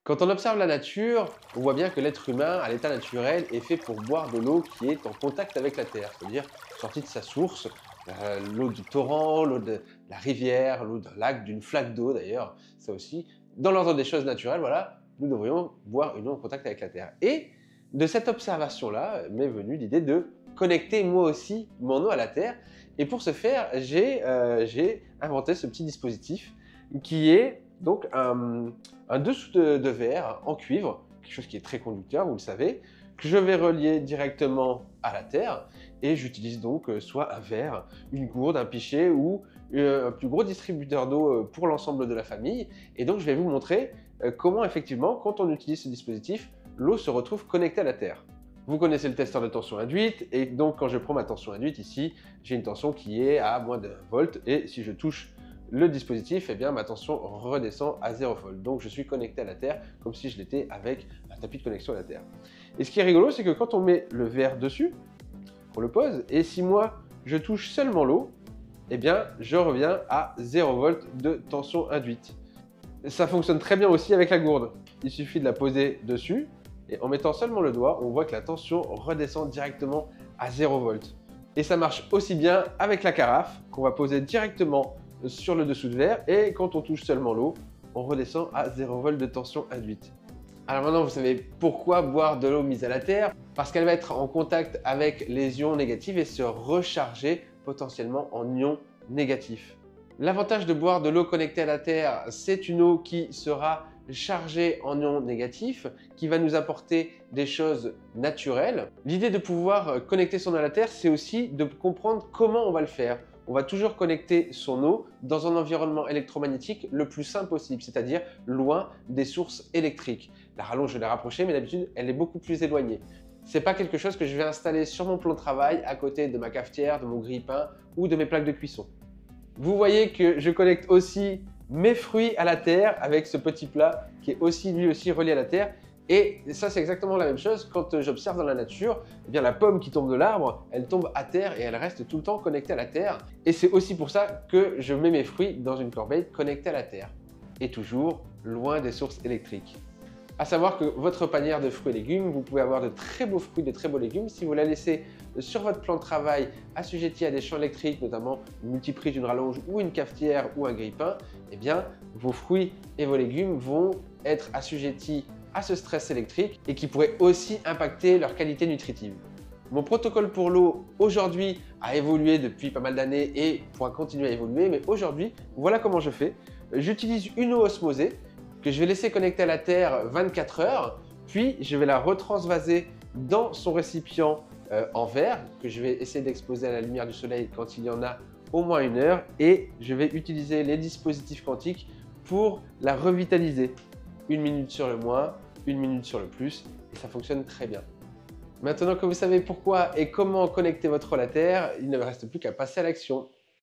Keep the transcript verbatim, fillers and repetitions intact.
Quand on observe la nature, on voit bien que l'être humain, à l'état naturel, est fait pour boire de l'eau qui est en contact avec la terre, c'est-à-dire sortie de sa source, euh, l'eau du torrent, l'eau de la rivière, l'eau d'un lac, d'une flaque d'eau d'ailleurs, ça aussi. Dans l'ordre des choses naturelles, voilà, nous devrions boire une eau en contact avec la terre. Et de cette observation-là m'est venue l'idée de connecter moi aussi mon eau à la terre. Et pour ce faire, j'ai euh, j'ai inventé ce petit dispositif qui est donc un, un dessous de, de verre en cuivre, quelque chose qui est très conducteur, vous le savez, que je vais relier directement à la terre. Et j'utilise donc euh, soit un verre, une gourde, un pichet ou euh, un plus gros distributeur d'eau euh, pour l'ensemble de la famille. Et donc je vais vous montrer euh, comment effectivement, quand on utilise ce dispositif, l'eau se retrouve connectée à la terre. Vous connaissez le testeur de tension induite, et donc quand je prends ma tension induite ici, j'ai une tension qui est à moins d'un volt, et si je touche le dispositif, eh bien ma tension redescend à zéro volt. Donc je suis connecté à la terre comme si je l'étais avec un tapis de connexion à la terre. Et ce qui est rigolo, c'est que quand on met le verre dessus, on le pose, et si moi je touche seulement l'eau, eh bien je reviens à zéro volt de tension induite. Ça fonctionne très bien aussi avec la gourde. Il suffit de la poser dessus, et en mettant seulement le doigt, on voit que la tension redescend directement à zéro volt. Et ça marche aussi bien avec la carafe, qu'on va poser directement sur le dessous de verre, et quand on touche seulement l'eau, on redescend à zéro volt de tension induite. Alors maintenant, vous savez pourquoi boire de l'eau mise à la terre? Parce qu'elle va être en contact avec les ions négatifs et se recharger potentiellement en ions négatifs. L'avantage de boire de l'eau connectée à la terre, c'est une eau qui sera chargée en ions négatifs, qui va nous apporter des choses naturelles. L'idée de pouvoir connecter son eau à la terre, c'est aussi de comprendre comment on va le faire. On va toujours connecter son eau dans un environnement électromagnétique le plus simple possible, c'est-à-dire loin des sources électriques. La rallonge, je l'ai rapprochée, mais d'habitude, elle est beaucoup plus éloignée. Ce n'est pas quelque chose que je vais installer sur mon plan de travail à côté de ma cafetière, de mon grille-pain ou de mes plaques de cuisson. Vous voyez que je connecte aussi mes fruits à la terre avec ce petit plat qui est aussi lui aussi relié à la terre. Et ça, c'est exactement la même chose quand j'observe dans la nature, eh bien, la pomme qui tombe de l'arbre, elle tombe à terre et elle reste tout le temps connectée à la terre. Et c'est aussi pour ça que je mets mes fruits dans une corbeille connectée à la terre. Et toujours loin des sources électriques. À savoir que votre panière de fruits et légumes, vous pouvez avoir de très beaux fruits, de très beaux légumes. Si vous la laissez sur votre plan de travail assujetti à des champs électriques, notamment une multiprise, une rallonge ou une cafetière ou un grille-pain, eh bien, vos fruits et vos légumes vont être assujettis à ce stress électrique et qui pourrait aussi impacter leur qualité nutritive. Mon protocole pour l'eau aujourd'hui a évolué depuis pas mal d'années et pourra continuer à évoluer, mais aujourd'hui, voilà comment je fais. J'utilise une eau osmosée que je vais laisser connecter à la terre vingt-quatre heures, puis je vais la retransvaser dans son récipient euh, en verre que je vais essayer d'exposer à la lumière du soleil quand il y en a au moins une heure, et je vais utiliser les dispositifs quantiques pour la revitaliser. Une minute sur le moins, une minute sur le plus, et ça fonctionne très bien. Maintenant que vous savez pourquoi et comment connecter votre eau à la terre, il ne me reste plus qu'à passer à l'action.